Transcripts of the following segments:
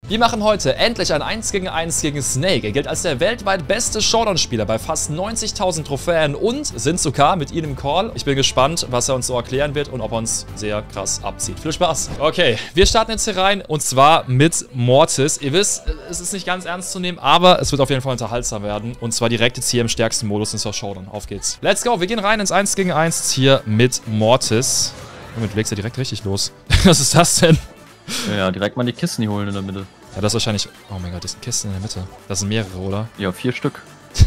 Wir machen heute endlich ein 1 gegen 1 gegen Snake. Er gilt als der weltweit beste Showdown-Spieler bei fast 90.000 Trophäen und sind sogar mit ihm im Call. Ich bin gespannt, was er uns so erklären wird und ob er uns sehr krass abzieht. Viel Spaß. Okay, wir starten jetzt hier rein und zwar mit Mortis. Ihr wisst, es ist nicht ganz ernst zu nehmen, aber es wird auf jeden Fall unterhaltsam werden. Und zwar direkt jetzt hier im stärksten Modus in der Showdown. Auf geht's. Let's go, wir gehen rein ins 1 gegen 1 jetzt hier mit Mortis. Damit legst du ja direkt richtig los. Was ist das denn? Ja, direkt mal die Kisten hier holen in der Mitte. Ja, das ist wahrscheinlich... Oh mein Gott, das sind Kisten in der Mitte. Das sind mehrere, oder? Ja, 4 Stück.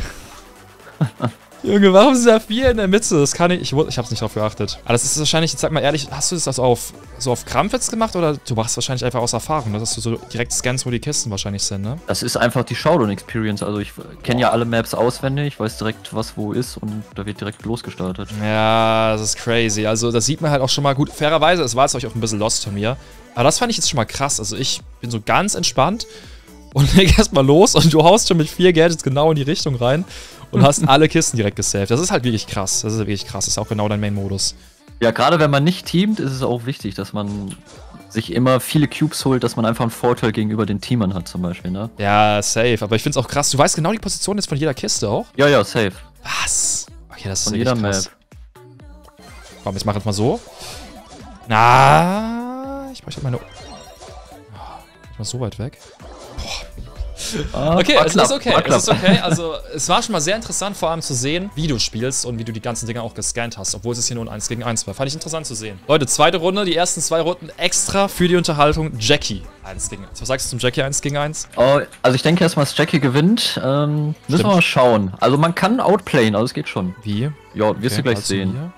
Junge, warum sind da 4 in der Mitte? Das kann ich... Ich hab's nicht drauf geachtet. Aber das ist wahrscheinlich, jetzt sag mal ehrlich, hast du das also auf Krampf jetzt gemacht oder du machst wahrscheinlich einfach aus Erfahrung, dass du so direkt scannst, wo die Kisten wahrscheinlich sind, ne? Das ist einfach die Showdown-Experience. Also ich kenne ja alle Maps auswendig, ich weiß direkt, was wo ist und da wird direkt losgestartet. Ja, das ist crazy. Also das sieht man halt auch schon mal gut. Fairerweise, es war jetzt auch ein bisschen lost von mir. Aber das fand ich jetzt schon mal krass. Also ich bin so ganz entspannt und leg erstmal los und du haust schon mit 4 Gadgets genau in die Richtung rein und hast alle Kisten direkt gesaved. Das ist halt wirklich krass. Das ist wirklich krass. Das ist auch genau dein Main-Modus. Ja, gerade wenn man nicht teamt, ist es auch wichtig, dass man sich immer viele Cubes holt, dass man einfach einen Vorteil gegenüber den Teamern hat zum Beispiel, ne? Ja, safe. Aber ich find's auch krass. Du weißt genau die Position jetzt von jeder Kiste auch? Ja, ja, safe. Was? Okay, das ist Von wirklich jeder krass. Map. Komm, jetzt mach jetzt mal so. Na, ich möchte meine... Oh, ich mal so weit weg. Okay, es ist okay, es ist okay. Also, es war schon mal sehr interessant, vor allem zu sehen, wie du spielst und wie du die ganzen Dinger auch gescannt hast, obwohl es hier nur ein 1 gegen 1 war. Fand ich interessant zu sehen. Leute, zweite Runde, die ersten 2 Runden extra für die Unterhaltung. Jackie 1 gegen 1. Was sagst du zum Jackie 1 gegen 1? Oh, also ich denke erstmal, dass Jackie gewinnt. Müssen wir mal schauen. Also man kann outplayen, also es geht schon. Wie? Ja, wirst du gleich sehen.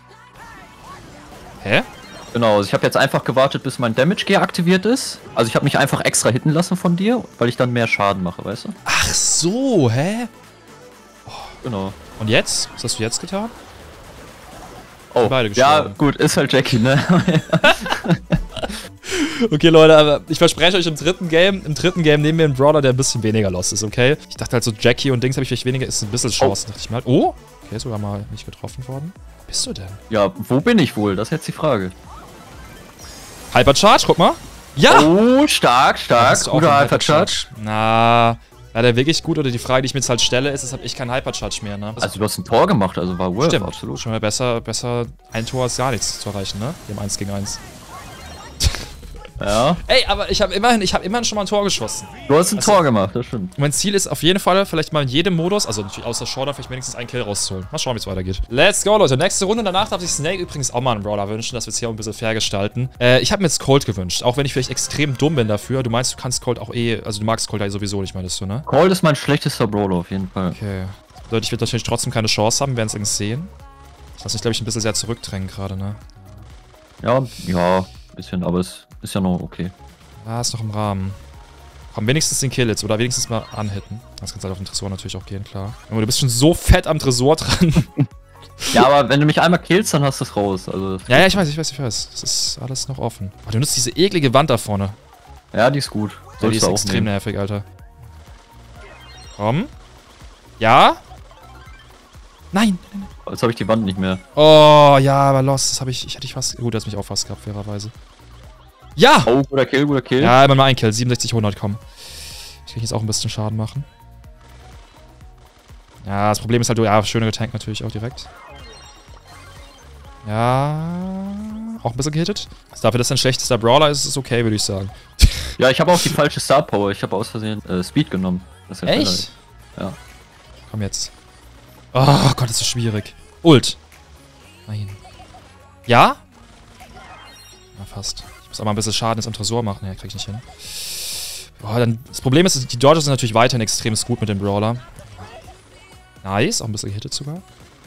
Hä? Genau, also ich habe jetzt einfach gewartet, bis mein Damage Gear aktiviert ist. Also ich habe mich einfach extra hitten lassen von dir, weil ich dann mehr Schaden mache, weißt du? Ach so, hä? Oh, genau. Und jetzt? Was hast du jetzt getan? Oh, beide ja gut, ist halt Jackie, ne? Okay, Leute, aber ich verspreche euch im dritten Game nehmen wir einen Brawler, der ein bisschen weniger lost ist, okay? Ich dachte halt so, Jackie und Dings habe ich vielleicht weniger, ist ein bisschen Chance, dachte ich mal. Oh, okay, sogar mal nicht getroffen worden. Wo bist du denn? Ja, wo bin ich wohl? Das ist jetzt die Frage. Hypercharge, guck mal. Ja! Oh, stark, stark. Guter Hypercharge. Na, war der wirklich gut? Oder die Frage, die ich mir jetzt halt stelle, ist, habe ich keinen Hypercharge mehr, ne? Also du hast ein Tor gemacht, also war worth, stimmt, absolut. Schon mal besser ein Tor als gar nichts zu erreichen, ne? Im 1 gegen 1. Ja. Ey, aber ich habe immerhin schon mal ein Tor geschossen. Du hast ein Tor gemacht, das stimmt. Mein Ziel ist auf jeden Fall, vielleicht mal in jedem Modus, also natürlich außer Showdown, vielleicht wenigstens einen Kill rauszuholen. Mal schauen, wie es weitergeht. Let's go, Leute. Nächste Runde. Danach darf sich Snake übrigens auch mal einen Brawler wünschen, dass wir es hier auch ein bisschen fair gestalten. Ich habe mir jetzt Colt gewünscht, auch wenn ich vielleicht extrem dumm bin dafür. Du meinst, du kannst Colt auch also du magst Colt ja sowieso nicht, meinst du, ne? Colt ist mein schlechtester Brawler auf jeden Fall. Okay. Leute, ich werde natürlich trotzdem keine Chance haben, wir werden es irgendwie sehen. Das lass mich, glaube ich, ein bisschen sehr zurückdrängen gerade, ne? Ja, ein bisschen, aber es ist ja noch okay. Ah, ist noch im Rahmen. Komm, wenigstens den Kill jetzt oder wenigstens mal anhitten. Das kannst halt auf den Tresor natürlich auch gehen, klar. Aber du bist schon so fett am Tresor dran. Ja, aber wenn du mich einmal killst, dann hast du es raus. Also ja, ich weiß. Das ist alles noch offen. Oh, du nutzt diese eklige Wand da vorne. Ja, die ist gut. Ja, die ist extrem nervig, Alter. Komm. Ja? Nein. Jetzt habe ich die Wand nicht mehr. Oh, ja, aber Lost, das hätte ich fast... Gut, das hat mich auch fast gehabt, fairerweise. Ja! Oh, guter Kill, guter Kill. Ja, immer mal ein Kill. 67, 100, komm. Ich kann jetzt auch ein bisschen Schaden machen. Ja, das Problem ist halt, ja, schöner getankt natürlich auch direkt. Ja, auch ein bisschen gehittet. Also dafür, dass er ein schlechtester Brawler ist, ist es okay, würde ich sagen. Ja, ich habe auch die falsche Star Power. Ich habe aus Versehen Speed genommen. Das ist echt? Ja. Komm jetzt. Oh Gott, das ist schwierig. Ult. Nein. Ja? Na, fast. Ich muss aber ein bisschen Schaden jetzt am Tresor machen. Ja, krieg ich nicht hin. Boah, dann, das Problem ist, die Dodges sind natürlich weiterhin extrem gut mit dem Brawler. Nice, auch ein bisschen gehittet sogar.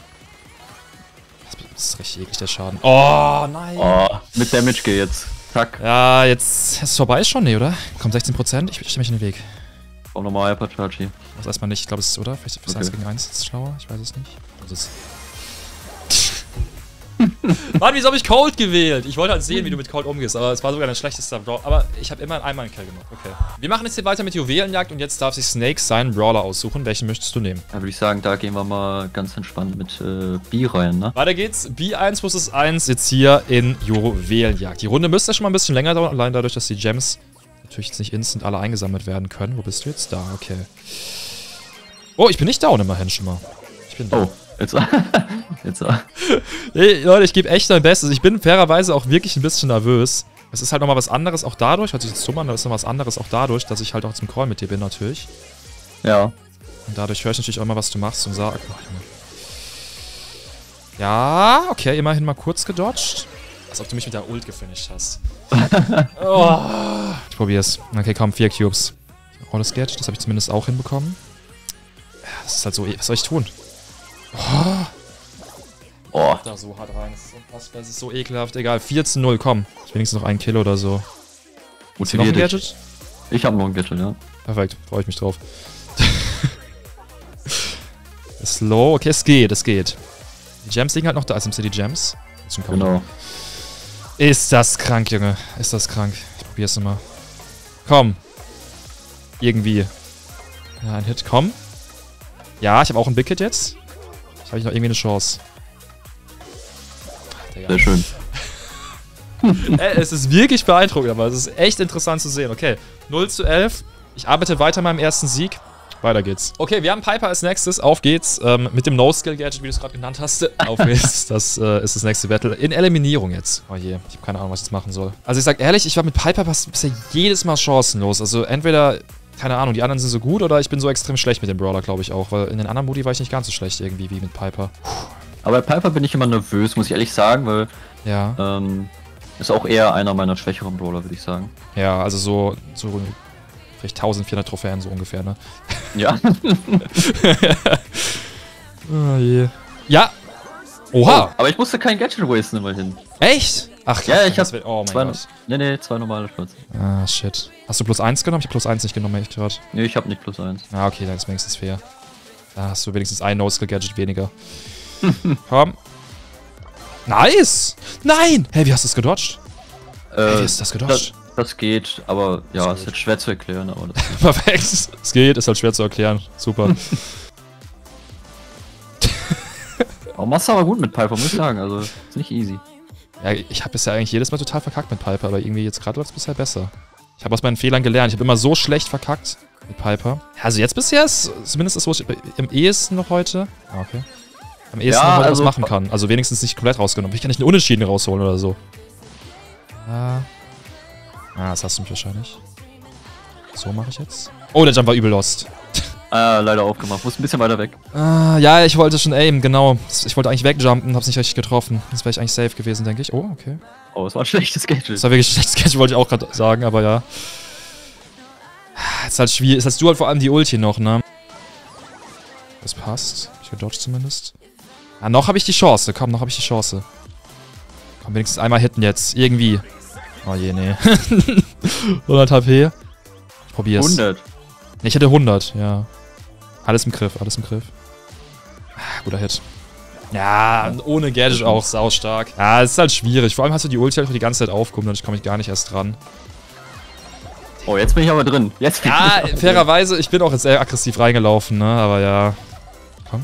Das ist richtig eklig, der Schaden. Oh, nein. Oh, mit Damage Gear jetzt. Zack. Ja, jetzt ist es vorbei schon, nee, oder? Komm, 16%. Ich stelle mich in den Weg. Auch nochmal Hypercharge hier. Das erstmal nicht, ich glaube, es ist, oder? Vielleicht ist 1 gegen 1 jetzt schlauer, ich weiß es nicht. Das ist Mann, wieso habe ich Colt gewählt? Ich wollte halt sehen, wie du mit Colt umgehst, aber es war sogar dein schlechtester Brawler. Aber ich habe immer einmal einen Kill gemacht, okay. Wir machen jetzt hier weiter mit Juwelenjagd und jetzt darf sich Snake seinen Brawler aussuchen. Welchen möchtest du nehmen? Da würde ich sagen, da gehen wir mal ganz entspannt mit B rein, ne? Weiter geht's. B1 vs 1 jetzt hier in Juwelenjagd. Die Runde müsste schon mal ein bisschen länger dauern, allein dadurch, dass die Gems natürlich jetzt nicht instant alle eingesammelt werden können. Wo bist du jetzt? Da, okay. Oh, ich bin nicht down immerhin schon mal. Ich bin down. Oh, jetzt. Jetzt. Hey, Leute, ich gebe echt mein Bestes. Ich bin fairerweise auch wirklich ein bisschen nervös. Es ist halt nochmal was anderes auch dadurch, hört sich jetzt dumm an, aber es ist noch was anderes auch dadurch, dass ich halt auch zum Call mit dir bin natürlich. Ja. Und dadurch höre ich natürlich auch immer, was du machst und sag. Ja, okay, immerhin mal kurz gedodged. Als ob du mich mit der Ult gefinisht hast. Oh. Ich probier's. Okay, komm, 4 Cubes. Rolles Gadget, das habe ich zumindest auch hinbekommen. Ja, das ist halt so, was soll ich tun? Oh. Oh. Da so hart rein, das ist unfassbar, das ist so ekelhaft. Egal, 4:0, komm. Ich wenigstens noch 1 Kill oder so. Noch ein Gadget? Ich habe noch ein Gadget, ja. Perfekt, freue ich mich drauf. Slow, okay, es geht, es geht. Die Gems liegen halt noch da, also die Gems. Genau. Ist das krank, Junge. Ist das krank. Ich probier's nochmal. Komm. Irgendwie. Ja, ein Hit, komm. Ja, ich habe auch ein Big Hit jetzt. Ich habe noch irgendwie eine Chance. Sehr schön. Es ist wirklich beeindruckend, aber es ist echt interessant zu sehen. Okay, 0:11. Ich arbeite weiter an meinem ersten Sieg. Weiter geht's. Okay, wir haben Piper als nächstes. Auf geht's. Mit dem No-Skill-Gadget, wie du es gerade genannt hast. Auf geht's. Das ist das nächste Battle. In Eliminierung jetzt. Oh je, ich habe keine Ahnung, was ich jetzt machen soll. Also ich sag ehrlich, ich war mit Piper bisher jedes Mal chancenlos. Also entweder, keine Ahnung, die anderen sind so gut oder ich bin so extrem schlecht mit dem Brawler, glaube ich auch. Weil in den anderen Modi war ich nicht ganz so schlecht irgendwie wie mit Piper. Aber bei Piper bin ich immer nervös, muss ich ehrlich sagen, weil ja. Ist auch eher einer meiner schwächeren Brawler, würde ich sagen. Ja, also so vielleicht 1400 Trophäen so ungefähr, ne? Ja. Oh je. Ja! Oha! Oh, aber ich musste kein Gadget wasten immerhin. Echt? Ach ja, ich hab oh mein zwei, Gott. Nee, 2 normale Platz. Ah, shit. Hast du +1 genommen? Ich hab +1 nicht genommen, echt gehört. Nee, ich hab nicht +1. Ah, okay, dann ist wenigstens fair. Da hast du wenigstens ein No-Skill-Gadget weniger. Komm. Nice! Nein! Hey, wie hast du es gedodged? Hey, wie hast du das gedodged? Das geht, aber ja, ist halt schwer zu erklären. Aber das perfekt. Es geht, ist halt schwer zu erklären. Super. Oh, machst du aber gut mit Piper, muss ich sagen. Also, ist nicht easy. Ja, ich habe bisher eigentlich jedes Mal total verkackt mit Piper, aber irgendwie jetzt gerade läuft es bisher besser. Ich habe aus meinen Fehlern gelernt. Ich habe immer so schlecht verkackt mit Piper. Also jetzt bisher ist zumindest das, wo ich am ehesten noch heute. Ah, okay. Am ehesten noch heute was machen kann. Also wenigstens nicht komplett rausgenommen. Ich kann nicht einen Unentschieden rausholen oder so. Das hast du mich wahrscheinlich. So mache ich jetzt. Oh, der Jump war übel lost. Leider aufgemacht. Muss ein bisschen weiter weg. Ja, ich wollte schon aimen, genau. Ich wollte eigentlich wegjumpen, hab's nicht richtig getroffen. Das wäre ich eigentlich safe gewesen, denke ich. Oh, okay. Oh, es war ein schlechtes Gadget. Das war wirklich ein schlechtes Gadget, wollte ich auch gerade sagen, aber ja. Ist halt schwierig. Jetzt hast du halt vor allem die Ulti noch, ne? Das passt. Ich gedodged zumindest. Ja, noch habe ich die Chance. Komm, noch habe ich die Chance. Komm, wenigstens einmal hitten jetzt. Irgendwie. Oh je, nee. 100 HP. Ich probier's. 100. Nee, ich hätte 100, ja. Alles im Griff, alles im Griff. Guter Hit. Ja, ohne Gadget auch saustark. Ja, es ist halt schwierig. Vor allem hast du die Ulti halt die ganze Zeit aufgehoben, dadurch komme ich gar nicht erst dran. Oh, jetzt bin ich aber drin. Jetzt bin ich fairerweise, ich bin auch jetzt sehr aggressiv reingelaufen, ne? Aber ja. Komm.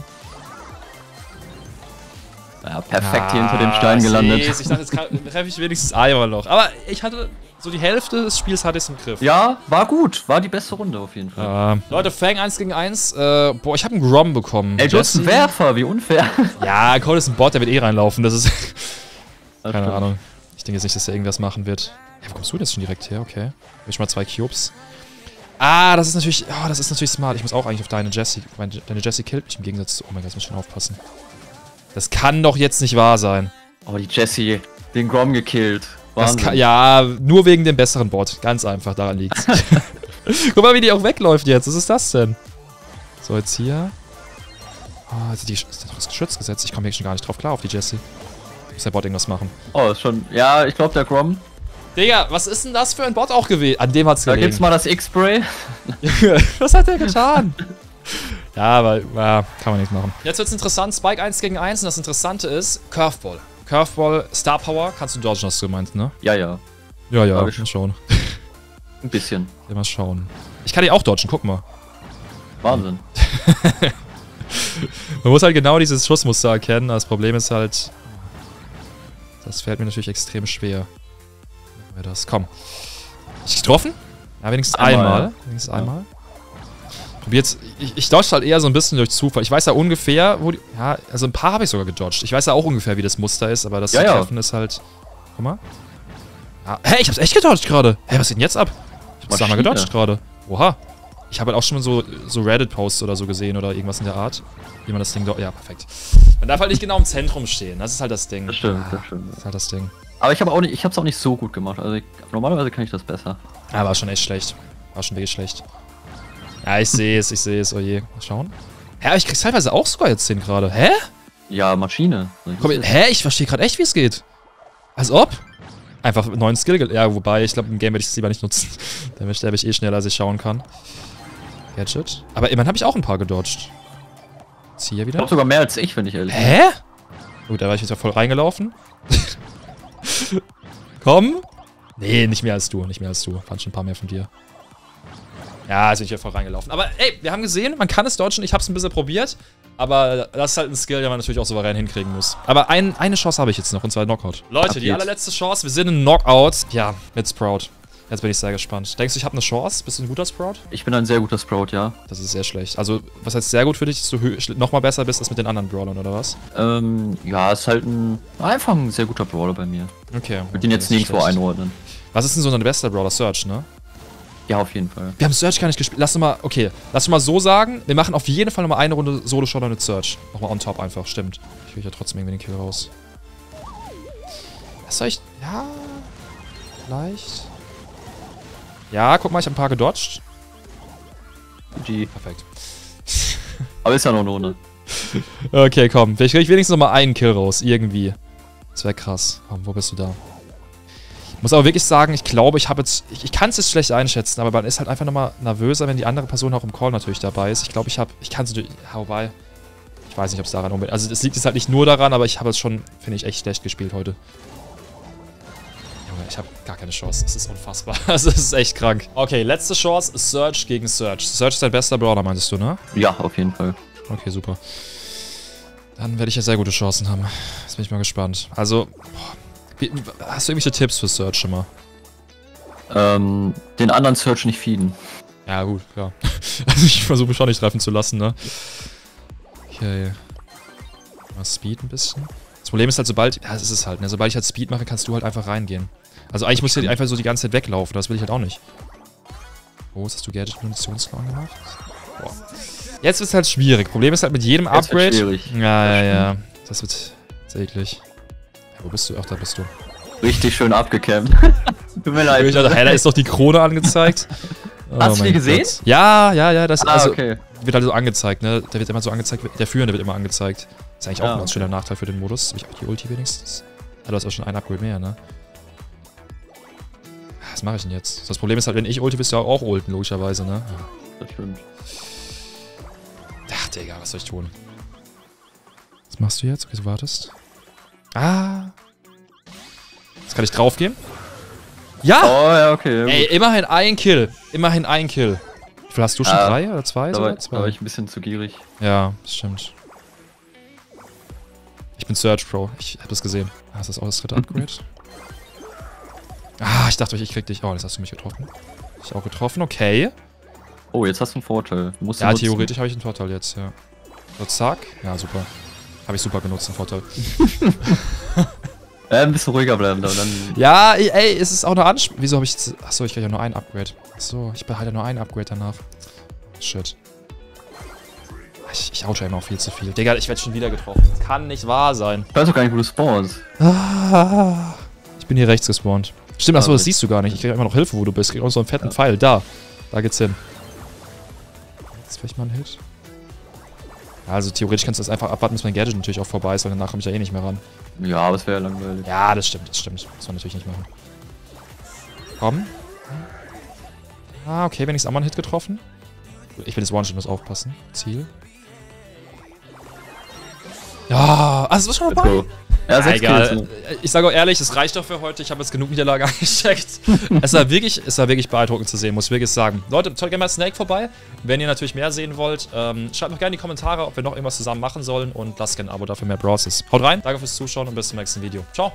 Ja, perfekt hier hinter dem Stein gelandet. Ich dachte, jetzt treffe ich wenigstens einmal noch. Aber ich hatte so die Hälfte des Spiels hatte ich im Griff. Ja, war gut. War die beste Runde auf jeden Fall. Leute, Fang 1 gegen 1. Boah, ich habe einen Grom bekommen. Ey, du hast einen Werfer, wie unfair. Ja, Cole ist ein Bot, der wird eh reinlaufen. Das ist... Keine stimmt. Ahnung. Ich denke jetzt nicht, dass er irgendwas machen wird. Ja, wo kommst du jetzt schon direkt her? Okay. Hab ich mal 2 Cubes. Das ist natürlich... Oh, das ist natürlich smart. Ich muss auch eigentlich auf deine Jessie... Deine Jessie killt mich im Gegensatz zu... Oh mein Gott, jetzt muss ich schon aufpassen. Das kann doch jetzt nicht wahr sein. Oh, die Jessie. Den Grom gekillt. Das kann, ja, nur wegen dem besseren Bot. Ganz einfach, daran liegt's. Guck mal, wie die auch wegläuft jetzt. Was ist das denn? So, jetzt hier. Oh, jetzt ist doch das Geschütz gesetzt. Ich komme hier schon gar nicht drauf klar auf die Jessie. Muss der Bot irgendwas machen? Oh, ist schon... Ja, ich glaube, der Grom... Digga, was ist denn das für ein Bot auch gewesen? An dem hat's gelegen. Da gibt's mal das X-Spray. Was hat der getan? Ja, aber kann man nichts machen. Jetzt wird's interessant. Spike 1 gegen 1. Und das Interessante ist Curveball. Curveball, Star Power. Kannst du dodgen, hast du gemeint, ne? Ja, ja. Ja, mal schauen. Ein bisschen. Ja, mal schauen. Ich kann die auch dodgen, guck mal. Wahnsinn. Man muss halt genau dieses Schussmuster erkennen. Das Problem ist halt... Das fällt mir natürlich extrem schwer. Machen wir das. Komm. Hab ich getroffen? Ja, wenigstens einmal. Wenigstens einmal. Jetzt, ich dodge halt eher so ein bisschen durch Zufall. Ich weiß ja ungefähr, wo die... Ja, also ein paar habe ich sogar gedodged. Ich weiß ja auch ungefähr, wie das Muster ist, aber das zu treffen ist halt... Guck mal. Ja, hey, ich hab's echt gedodged gerade. Hey, was geht denn jetzt ab? Ich hab's da mal gedodged gerade. Oha. Ich habe halt auch schon mal so Reddit-Posts oder so gesehen oder irgendwas in der Art. Wie man das Ding dort... Ja, perfekt. Man darf halt nicht genau im Zentrum stehen. Das ist halt das Ding. Das stimmt, das stimmt. Das ist halt das Ding. Aber ich hab's auch nicht so gut gemacht. Also normalerweise kann ich das besser. Ja, war schon echt schlecht. War schon wirklich schlecht. Ja, ich sehe es, oh je. Mal schauen. Hä, aber ich krieg's teilweise auch sogar jetzt hin gerade. Hä? Ja, Maschine. Komm, hä? Ich verstehe gerade echt, wie es geht. Als ob. Einfach einen neuen Skill. Ja, wobei, ich glaube, im Game werde ich es lieber nicht nutzen. Damit sterbe ich eh schneller, als ich schauen kann. Gadget. Aber immerhin habe ich auch ein paar gedodged. Jetzt hier wieder. Ich glaube sogar mehr als ich, wenn ich ehrlich bin. Hä? Gut, da war ich jetzt ja voll reingelaufen. Komm. Nee, nicht mehr als du, nicht mehr als du. Fand schon ein paar mehr von dir. Ja, also ich bin ja voll reingelaufen. Aber ey, wir haben gesehen, man kann es dodgen. Ich habe es ein bisschen probiert. Aber das ist halt ein Skill, den man natürlich auch souverän hinkriegen muss. Aber eine Chance habe ich jetzt noch, und zwar Knockout. Leute, die allerletzte Chance. Wir sind in Knockout. Ja, mit Sprout. Jetzt bin ich sehr gespannt. Denkst du, ich habe eine Chance? Bist du ein guter Sprout? Ich bin ein sehr guter Sprout, ja. Das ist sehr schlecht. Also, was heißt sehr gut für dich, dass du nochmal besser bist als mit den anderen Brawlern, oder was? Ja, ist halt einfach ein sehr guter Brawler bei mir. Okay. Ich würde ihn jetzt nirgendwo einordnen. Was ist denn so dein bester Brawler? Search, ne? Ja, auf jeden Fall. Wir haben Search gar nicht gespielt. Lass uns mal so sagen. Wir machen auf jeden Fall nochmal eine Runde Solo-Showdown mit Search. Nochmal on top einfach, stimmt. Ich will ja trotzdem irgendwie den Kill raus. Was soll ich... Ja... Vielleicht... Ja, guck mal, ich habe ein paar gedodged. GG. Perfekt. Aber ist ja noch eine Runde. Okay, komm. Vielleicht krieg ich wenigstens nochmal einen Kill raus. Irgendwie. Das wäre krass. Komm, wo bist du da? Ich muss aber wirklich sagen, ich glaube, ich habe jetzt... Ich kann es jetzt schlecht einschätzen, aber man ist halt einfach nochmal nervöser, wenn die andere Person auch im Call natürlich dabei ist. Ich glaube, ich kann es natürlich... Ja, wobei... Ich weiß nicht, ob es daran unbedingt... Also, es liegt jetzt halt nicht nur daran, aber ich habe es schon, finde ich, echt schlecht gespielt heute. Junge, ich habe gar keine Chance. Es ist unfassbar. Es ist echt krank. Okay, letzte Chance. Search gegen Search. Search ist dein bester Brawler, meintest du, ne? Ja, auf jeden Fall. Okay, super. Dann werde ich ja sehr gute Chancen haben. Jetzt bin ich mal gespannt. Also... Boah. Hast du irgendwelche Tipps für Search schon mal? Den anderen Search nicht feeden. Ja, gut, klar. Also ich versuche schon nicht treffen zu lassen, ne? Okay. Mal Speed ein bisschen. Das Problem ist halt, sobald... Ja, das ist es halt, ne? Sobald ich halt Speed mache, kannst du halt einfach reingehen. Also eigentlich musst du einfach so die ganze Zeit weglaufen. Das will ich halt auch nicht. Oh, jetzt hast du Gadget-Munitionsklau angemacht. Boah. Jetzt wird es halt schwierig. Problem ist halt mit jedem Upgrade... Wird schwierig. Ja. Das wird schwierig. Wo bist du? Ach, da bist du. Richtig schön abgekämmt. Tut mir leid. Ich dachte, hey, da ist doch die Krone angezeigt. Oh, hast du die gesehen? Gott. Ja, das also, okay. Wird halt so angezeigt, ne? Der wird immer so angezeigt, der Führende wird immer angezeigt. Ist eigentlich auch ein ganz schöner Nachteil für den Modus. Hab ich auch die Ulti wenigstens? Ah, du hast auch schon ein Upgrade mehr, ne? Was mache ich denn jetzt? Das Problem ist halt, wenn ich ulti, bist du auch ulten, logischerweise, ne? Ja. Das stimmt. Ach, Digga, was soll ich tun? Was machst du jetzt? Okay, du wartest. Ah. Jetzt kann ich draufgehen. Ja! Oh, ja, okay. Ey, immerhin ein Kill. Immerhin ein Kill. Wie viel hast du schon? 3 oder 2? Da war ich ein bisschen zu gierig. Ja, das stimmt. Ich bin Search Pro. Ich hab das gesehen. Ah, ist das auch das dritte Upgrade? Ah, ich dachte, ich krieg dich. Oh, jetzt hast du mich getroffen. Ich auch getroffen, okay. Oh, jetzt hast du einen Vorteil. Du musst ja, theoretisch habe ich einen Vorteil jetzt, ja. So, zack. Ja, super. Habe ich super genutzt, den Vorteil. Ein bisschen ruhiger bleiben da, dann... Ja, ey, es ist auch eine Anspielung. Wieso habe ich jetzt... Achso, ich kriege ja nur ein Upgrade. Achso, ich behalte nur ein Upgrade danach. Shit. Ich outsche immer auch viel zu viel. Digga, ich werde schon wieder getroffen. Das kann nicht wahr sein. Ich weiß doch gar nicht, wo du spawnst. Ich bin hier rechts gespawnt. Stimmt, achso, das siehst du gar nicht. Ich kriege immer noch Hilfe, wo du bist. Ich kriege auch so einen fetten Pfeil. Da geht's hin. Jetzt vielleicht mal ein Hit. Also theoretisch kannst du das einfach abwarten, bis mein Gadget natürlich auch vorbei ist, weil danach komme ich ja eh nicht mehr ran. Ja, aber es wäre ja langweilig. Ja, das stimmt. Das muss man natürlich nicht machen. Komm. Ah, okay, wenn ich es auch mal einen Hit getroffen. Ich will das One-Shot, muss aufpassen. Ziel. Ja, also ist schon dabei. Ja, 6 egal. Ich sage auch ehrlich, es reicht doch für heute. Ich habe jetzt genug Niederlage eingesteckt. Es war wirklich beeindruckend zu sehen, muss ich wirklich sagen. Leute, schaut gerne mal Snake vorbei. Wenn ihr natürlich mehr sehen wollt, schreibt noch gerne in die Kommentare, ob wir noch irgendwas zusammen machen sollen und lasst gerne ein Abo dafür mehr Browsers. Haut rein, danke fürs Zuschauen und bis zum nächsten Video. Ciao.